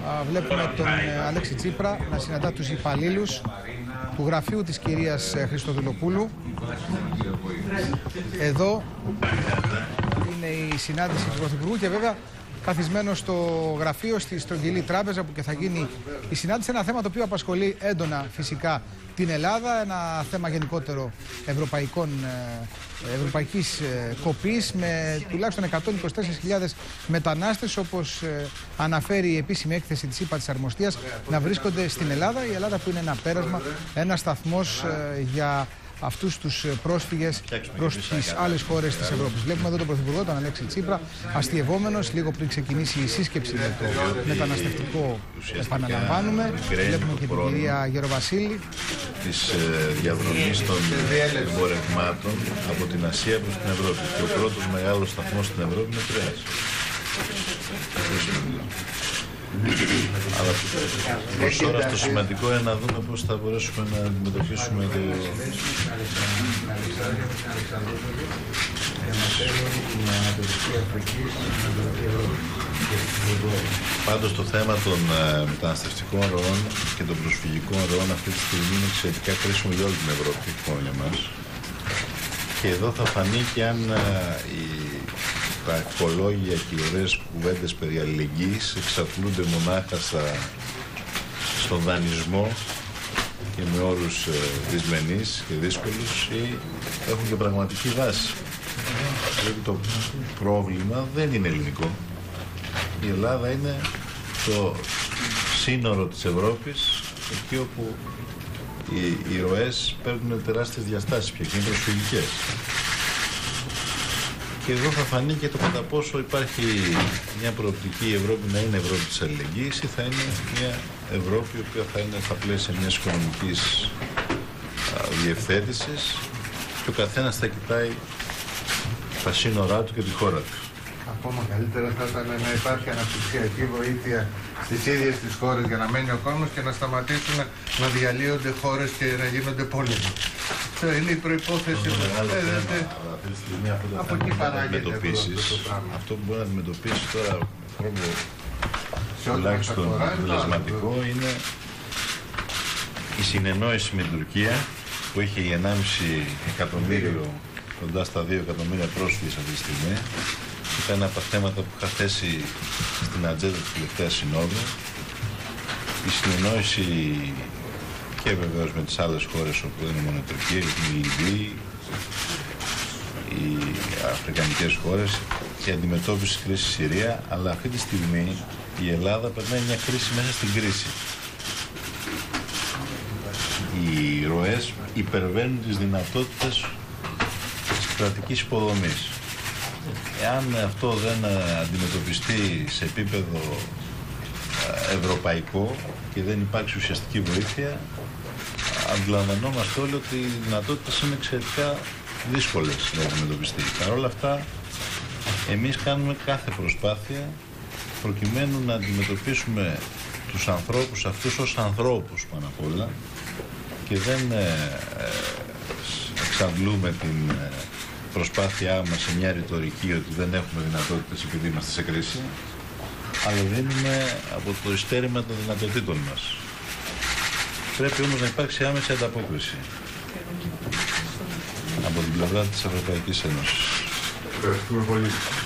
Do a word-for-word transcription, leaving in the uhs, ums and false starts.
βλέπουμε τον Αλέξη Τσίπρα να συναντά τους υπαλλήλους του γραφείου της κυρίας Χριστοδουλοπούλου. Εδώ είναι η συνάντηση του Πρωθυπουργού και βέβαια καθισμένο στο γραφείο στη Στρογγυλή Τράπεζα που και θα γίνει η συνάντηση. Ένα θέμα το οποίο απασχολεί έντονα φυσικά την Ελλάδα, ένα θέμα γενικότερο ευρωπαϊκών, ευρωπαϊκής κοπής με τουλάχιστον εκατόν είκοσι τέσσερις χιλιάδες μετανάστες, όπως αναφέρει η επίσημη έκθεση της ΥΠΑ της Αρμοστίας, να βρίσκονται στην Ελλάδα. Η Ελλάδα που είναι ένα πέρασμα, ένα σταθμός για αυτούς τους πρόσφυγες προς τις άλλες χώρες της Ευρώπης. Βλέπουμε εδώ τον Πρωθυπουργό, τον Αλέξη Τσίπρα, αστιευόμενος λίγο πριν ξεκινήσει η σύσκεψη με το μεταναστευτικό, επαναλαμβάνουμε. Βλέπουμε και την κυρία Γεροβασίλη. Της διαδρομής των εμπορευμάτων από την Ασία προς την Ευρώπη. Και ο πρώτος μεγάλος σταθμός στην Ευρώπη είναι Τρέας. Αλλά προς τώρα το σημαντικό είναι να δούμε πώς θα μπορέσουμε να αντιμετωπίσουμε το... Πάντως το θέμα των uh, μεταναστευτικών ροών και των προσφυγικών ροών αυτή τη στιγμή είναι εξαιρετικά κρίσιμο για όλη την Ευρώπη, όχι μόνο για μας. Και εδώ θα φανεί και αν uh, η... τα κολόγια και οι ωραίες κουβέντες περί αλληλεγγύης εξατλούνται μονάχα στα... στον δανεισμό και με όρους ε, δυσμενείς και δύσκολους ή έχουν και πραγματική βάση. Δηλαδή το πρόβλημα δεν είναι ελληνικό. Η Ελλάδα είναι το σύνορο της Ευρώπης, εκεί όπου οι, οι ροές παίρνουν τεράστιες διαστάσεις πια και είναι προσφυγικές. Και εδώ θα φανεί και το κατά πόσο υπάρχει μια προοπτική η Ευρώπη να είναι Ευρώπη της αλληλεγγύης ή θα είναι μια Ευρώπη η οποία θα είναι στα πλαίσια μιας οικονομικής διευθέτησης και ο καθένας θα κοιτάει τα σύνορά του και τη χώρα του. Ακόμα καλύτερα θα ήταν να υπάρχει αναπτυξιακή βοήθεια στις ίδιες τις χώρες για να μένει ο κόσμος και να σταματήσουν να διαλύονται χώρες και να γίνονται πόλεμοι. Αυτό είναι η προϋπόθεση που θέλετε. Από εκεί παράγεται αυτό που μπορεί να αντιμετωπίσει τώρα τρόπο τουλάχιστον αποτελεσματικό είναι η συνεννόηση με την Τουρκία που έχει ενάμιση εκατομμύριο, κοντά στα δύο εκατομμύρια πρόσφυγες αυτή τη στιγμή. Ήταν ένα από τα θέματα που είχα θέσει στην ατζέντα της τελευταίας συνόδου. Η συνεννόηση και βεβαίως με τις άλλες χώρες όπου δεν είναι μόνο η Τουρκία, η Λιβύη, οι αφρικανικές χώρες, η αντιμετώπιση της κρίσης στη Συρία, αλλά αυτή τη στιγμή η Ελλάδα περνάει μια κρίση μέσα στην κρίση. Οι ροές υπερβαίνουν τις δυνατότητες της κρατικής υποδομής. Εάν αυτό δεν αντιμετωπιστεί σε επίπεδο ευρωπαϊκό και δεν υπάρξει ουσιαστική βοήθεια, αντιλαμβανόμαστε όλοι ότι οι δυνατότητες είναι εξαιρετικά δύσκολες να αντιμετωπιστεί. Παρ' όλα αυτά, εμείς κάνουμε κάθε προσπάθεια προκειμένου να αντιμετωπίσουμε τους ανθρώπους αυτούς ως ανθρώπους πάνω απ' όλα και δεν ε, ε, εξαντλούμε την ε, προσπάθειά μας σε μια ρητορική ότι δεν έχουμε δυνατότητες επειδή είμαστε σε κρίση, αλλά δίνουμε από το ειστέρημα των δυνατοτήτων μας. Πρέπει όμως να υπάρξει άμεση ανταπόκριση από την πλευρά της Ευρωπαϊκής Ένωσης. Ευχαριστούμε πολύ.